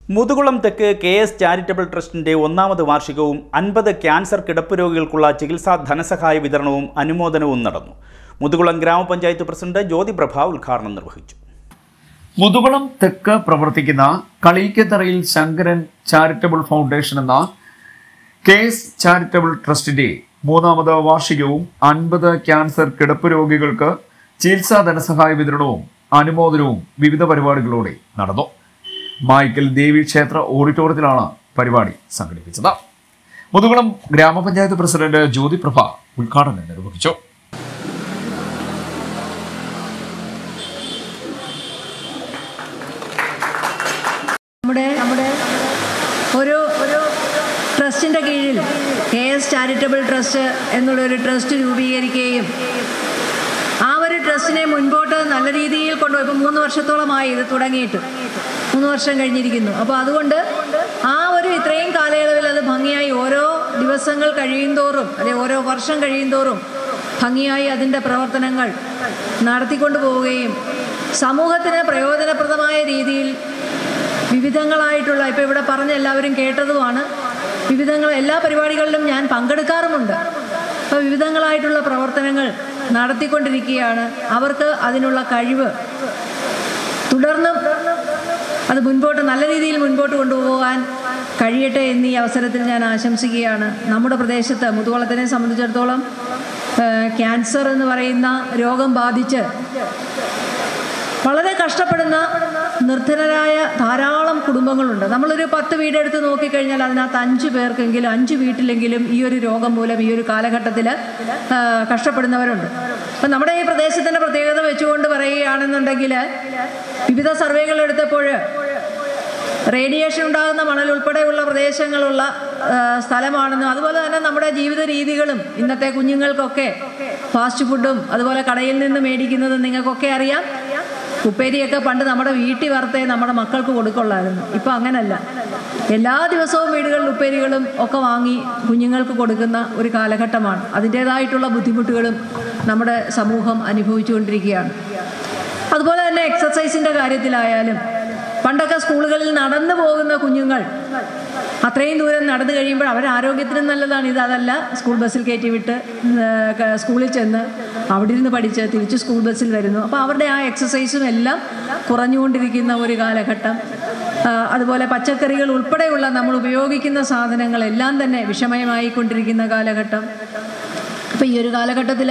മുതുകുളം തെക്ക് KS charitable ട്രസ്റ്റിന്റെ ഒന്നാമത് വാർഷികവും 50 ക്യാൻസർ കിടപ്പ് രോഗികൾക്കുള്ള ചികിത്സാ ധനസഹായ വിതരണവും അനുമോദനവും നടന്നു. മുതുകുളം ഗ്രാമപഞ്ചായത്ത് പ്രസിഡന്റ് ജ്യോതിപ്രഭ ഉദ്ഘാടനം നിർവഹിച്ചു. മുതുകുളം തെക്ക് പ്രവർത്തിക്കുന്ന കളിയിക്കത്തറയിൽ ശങ്കരൻ ചാരിറ്റബിൾ ഫൗണ്ടേഷൻ എന്ന KS ചാരിറ്റബിൾ ട്രസ്റ്റിന്റെ മൂന്നാമത് വാർഷികവും 50 ക്യാൻസർ കിടപ്പ് രോഗികൾക്ക് ചികിത്സാ ധനസഹായ വിതരണവും അനുമോദനവും വിവിധ പരിപാടികളോടെ നടന്നു. മൈക്കൽ ദേവി ക്ഷേത്ര ഓഡിറ്റോറിയത്തിലാണ് പരിപാടി സംഘടിപ്പിച്ചത്. മുതുകുളം ഗ്രാമപഞ്ചായത്ത് പ്രസിഡന്റ് ജ്യോതിപ്രഭ ഉദ്ഘാടനം നിർവഹിച്ചു. നമ്മുടെ ഒരു ട്രസ്റ്റിന്റെ കീഴിൽ KS ചാരിറ്റബിൾ ട്രസ്റ്റ് എന്നുള്ളൊരു ട്രസ്റ്റ് രൂപീകരിക്കുകയും ആ ഒരു ട്രസ്റ്റിനെ മുൻപോട്ട് നല്ല രീതിയിൽ കൊണ്ടുപോയി. ഇപ്പോൾ 3 വർഷത്തോളമായി ഇത് തുടങ്ങിയിട്ട് 3 വർഷം കഴിഞ്ഞിരിക്കുന്നു. അപ്പോൾ അതുകൊണ്ട് ആ ഒരു ഇത്രയും കാലയളവിൽ അത് ഭംഗിയായി ഓരോ ദിവസങ്ങൾ കഴിയുന്തോറും ഓരോ വർഷം കഴിയുന്തോറും ഭംഗിയായി അതിൻ്റെ പ്രവർത്തനങ്ങൾ നടത്തിക്കൊണ്ടു പോവുകയും സമൂഹത്തിന് പ്രയോജനപ്രദമായ രീതിയിൽ വിവിധങ്ങളായിട്ടുള്ള, ഇപ്പോൾ ഇവിടെ പറഞ്ഞ എല്ലാവരും കേട്ടതുമാണ്, എല്ലാ പരിപാടികളിലും ഞാൻ പങ്കെടുക്കാറുമുണ്ട്. അപ്പോൾ വിവിധങ്ങളായിട്ടുള്ള പ്രവർത്തനങ്ങൾ നടത്തിക്കൊണ്ടിരിക്കുകയാണ്. അവർക്ക് അതിനുള്ള കഴിവ് തുടർന്നും അത് നല്ല രീതിയിൽ മുൻപോട്ട് കൊണ്ടുപോകാൻ കഴിയട്ടെ എന്നീ അവസരത്തിൽ ഞാൻ ആശംസിക്കുകയാണ്. നമ്മുടെ പ്രദേശത്ത് മുതുകുളത്തിനെ സംബന്ധിച്ചിടത്തോളം ക്യാൻസർ എന്ന് പറയുന്ന രോഗം ബാധിച്ച് വളരെ കഷ്ടപ്പെടുന്ന നിർധനരായ ധാരാളം കുടുംബങ്ങളുണ്ട്. നമ്മളൊരു 10 വീടെടുത്ത് നോക്കിക്കഴിഞ്ഞാൽ അതിനകത്ത് 5 പേർക്കെങ്കിലും 5 വീട്ടിലെങ്കിലും ഈ ഒരു രോഗം മൂലം ഈ ഒരു കാലഘട്ടത്തിൽ കഷ്ടപ്പെടുന്നവരുണ്ട്. അപ്പം നമ്മുടെ ഈ പ്രദേശത്തിൻ്റെ പ്രത്യേകത വെച്ചുകൊണ്ട് പറയുകയാണെന്നുണ്ടെങ്കിൽ വിവിധ സർവേകൾ എടുത്തപ്പോൾ റേഡിയേഷൻ ഉണ്ടാകുന്ന മണൽ ഉൾപ്പെടെയുള്ള പ്രദേശങ്ങളുള്ള സ്ഥലമാണെന്നും അതുപോലെ തന്നെ നമ്മുടെ ജീവിത രീതികളും ഇന്നത്തെ കുഞ്ഞുങ്ങൾക്കൊക്കെ ഫാസ്റ്റ് ഫുഡും അതുപോലെ കടയിൽ നിന്ന് മേടിക്കുന്നതും നിങ്ങൾക്കൊക്കെ അറിയാം. ഉപ്പേരിയൊക്കെ പണ്ട് നമ്മുടെ വീട്ടിൽ വറുത്തേ നമ്മുടെ മക്കൾക്ക് കൊടുക്കുള്ളായിരുന്നു. ഇപ്പം അങ്ങനല്ല. എല്ലാ ദിവസവും വീടുകളിൽ ഉപ്പേരികളും ഒക്കെ വാങ്ങി കുഞ്ഞുങ്ങൾക്ക് കൊടുക്കുന്ന ഒരു കാലഘട്ടമാണ്. അതിൻ്റേതായിട്ടുള്ള ബുദ്ധിമുട്ടുകളും നമ്മുടെ സമൂഹം അനുഭവിച്ചുകൊണ്ടിരിക്കുകയാണ്. അതുപോലെ തന്നെ എക്സസൈസിൻ്റെ കാര്യത്തിലായാലും പണ്ടൊക്കെ സ്കൂളുകളിൽ നടന്നു പോകുന്ന കുഞ്ഞുങ്ങൾ അത്രയും ദൂരം നടന്നു കഴിയുമ്പോൾ അവരുടെ ആരോഗ്യത്തിനും നല്ലതാണ്. അതല്ല, സ്കൂൾ ബസ്സിൽ കയറ്റി വിട്ട് സ്കൂളിൽ ചെന്ന് അവിടെ ഇരുന്ന് പഠിച്ച് തിരിച്ച് സ്കൂൾ ബസ്സിൽ വരുന്നു. അപ്പോൾ അവരുടെ ആ എക്സസൈസും എല്ലാം കുറഞ്ഞുകൊണ്ടിരിക്കുന്ന ഒരു കാലഘട്ടം. അതുപോലെ പച്ചക്കറികൾ ഉൾപ്പെടെയുള്ള നമ്മൾ ഉപയോഗിക്കുന്ന സാധനങ്ങളെല്ലാം തന്നെ വിഷമയമായിക്കൊണ്ടിരിക്കുന്ന കാലഘട്ടം. അപ്പോൾ ഈ ഒരു കാലഘട്ടത്തിൽ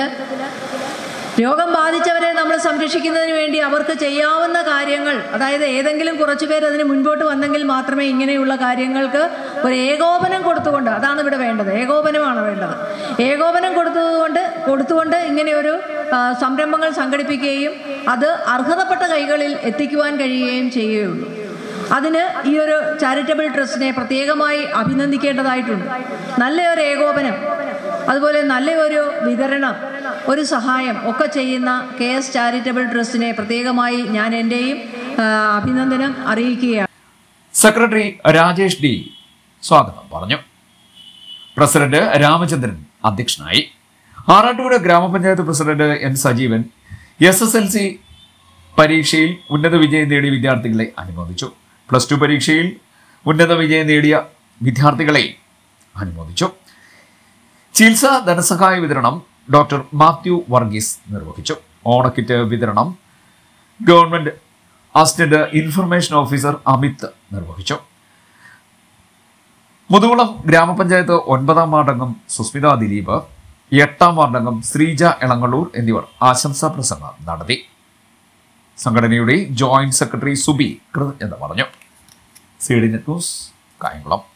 രോഗം ബാധിച്ചവരെ നമ്മൾ സംരക്ഷിക്കുന്നതിന് വേണ്ടി അവർക്ക് ചെയ്യാവുന്ന കാര്യങ്ങൾ, അതായത് ഏതെങ്കിലും കുറച്ച് പേർ അതിന് മുൻപോട്ട് വന്നെങ്കിൽ മാത്രമേ ഇങ്ങനെയുള്ള കാര്യങ്ങൾക്ക് ഒരു ഏകോപനം കൊടുത്തുകൊണ്ട്, അതാണ് ഇവിടെ വേണ്ടത്, ഏകോപനമാണ് വേണ്ടത്. ഏകോപനം കൊടുത്തുകൊണ്ട് ഇങ്ങനെയൊരു സംരംഭങ്ങൾ സംഘടിപ്പിക്കുകയും അത് അർഹതപ്പെട്ട കൈകളിൽ എത്തിക്കുവാൻ കഴിയുകയും ചെയ്യുകയുള്ളൂ. അതിന് ഈ ഒരു ചാരിറ്റബിൾ ട്രസ്റ്റിനെ പ്രത്യേകമായി അഭിനന്ദിക്കേണ്ടതായിട്ടുണ്ട്. നല്ലൊരു ഏകോപനം, അതുപോലെ നല്ലൊരു വിതരണം, ഒരു സഹായം ഒക്കെ ചെയ്യുന്ന KS ചാരിറ്റബിൾ ട്രസ്റ്റിനെ പ്രത്യേകമായി ഞാൻ എൻ്റെയും അഭിനന്ദനം അറിയിക്കുകയാണ്. സെക്രട്ടറി രാജേഷ് D സ്വാഗതം പറഞ്ഞു. പ്രസിഡന്റ് രാമചന്ദ്രൻ അധ്യക്ഷനായി. ആറാട്ടുപുഴ ഗ്രാമപഞ്ചായത്ത് പ്രസിഡന്റ് N സജീവൻ SSLC പരീക്ഷയിൽ ഉന്നത വിജയം നേടിയ വിദ്യാർത്ഥികളെ അനുമോദിച്ചു. +2 പരീക്ഷയിൽ ഉന്നത വിജയം നേടിയ വിദ്യാർത്ഥികളെ അനുമോദിച്ചു. ചികിത്സാ ധനസഹായ വിതരണം ഡോക്ടർ മാത്യു വർഗീസ് നിർവഹിച്ചു. ഓണക്കിറ്റ് വിതരണം government assistant information officer Amit നിർവഹിച്ചു. മുതുകുളം ഗ്രാമപഞ്ചായത്ത് 9ാം വാർഡംഗം സുസ്മിത ദിലീപ്, 8ാം വാർഡംഗം ശ്രീജ എളങ്ങള്ളൂർ എന്നിവർ ആശംസാ പ്രസംഗം നടത്തി. സംഘടനയുടെ ജോയിന്റ് സെക്രട്ടറി സുബി കൃതജ്ഞത പറഞ്ഞു. CD net news, Kayamkulam.